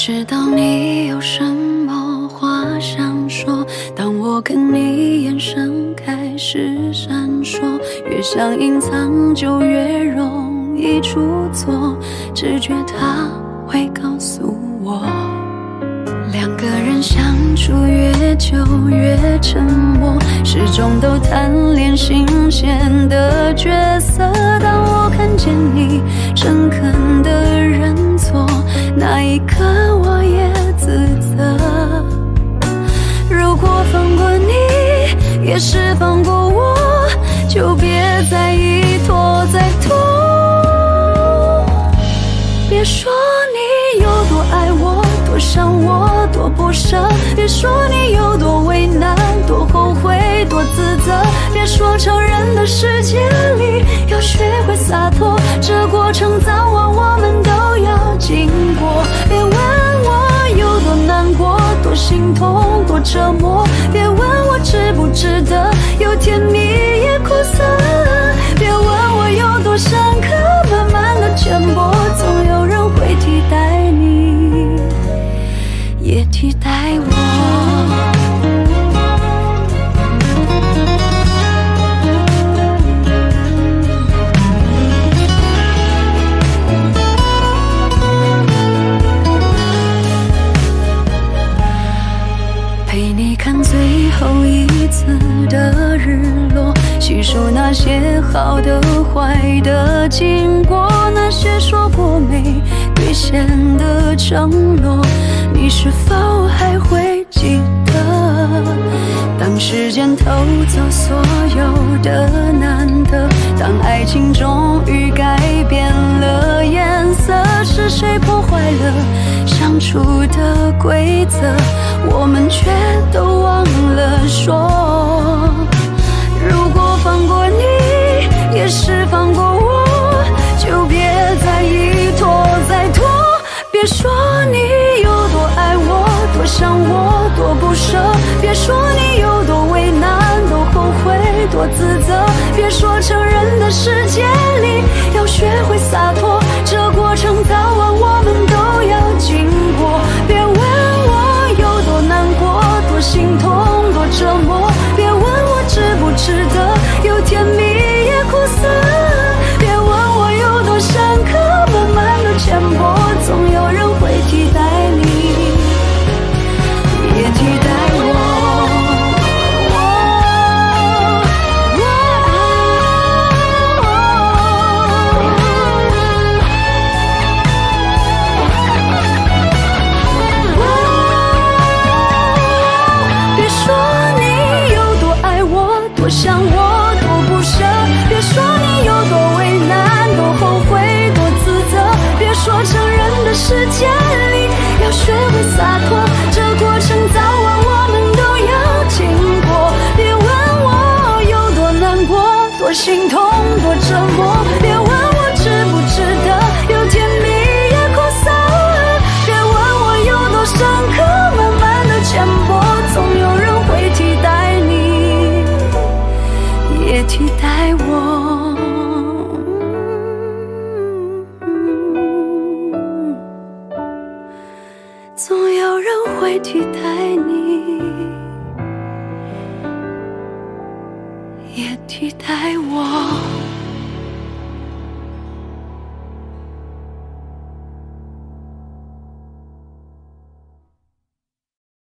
知道你有什么话想说，当我跟你眼神开始闪烁，越想隐藏就越容易出错，直觉它会告诉我，两个人相处越久越沉默，始终都贪恋新鲜的角色。当我看见你诚恳的认错，那一刻我也自责。如果放过你也是放过我，就别再一拖再拖。别说你有多爱我，多伤我，多不舍，别说你有多为难，多后悔，多自责。别说成人的世界里要学会洒脱，这过程早晚我们都要经过。别问我有多难过，多心痛，多折磨，别问我值不值得，有甜蜜也苦涩。别问我有多深刻，慢慢的浅薄，总有人会替代你，也替代我。陪你看最后一次的日落，细数那些好的坏的经过，那些说过没兑现的承诺，你是否还会记得？当时间偷走所有的难得，当爱情终于改变了颜色，是谁破坏了相处的规则，我们却都忘了说。如果放过你也是放过我，就别再一拖再拖。别说你有多爱我，多想我，多不舍，别说你有多为难，多后悔，多自责。别说成人的世界里要学会洒脱，这过程早晚我们都要经过。别问我有多难过，多心痛，多折磨，别问我值不值得，有甜蜜也苦涩。别问我有多深刻，慢慢的浅薄，总有人会替代你，也替代我。别说你有多爱我，多想我，多不舍，别说你有多为难，多后悔，多自责。别说成人的世界里要学会洒脱，这过程早晚我们都要经过。别问我有多难过，多心痛，多折磨，别问我值不值得，有甜蜜也苦涩。别问我有多深刻，慢慢的浅薄，总有人会替代你，也替代我。总有人会替代你，也替代我。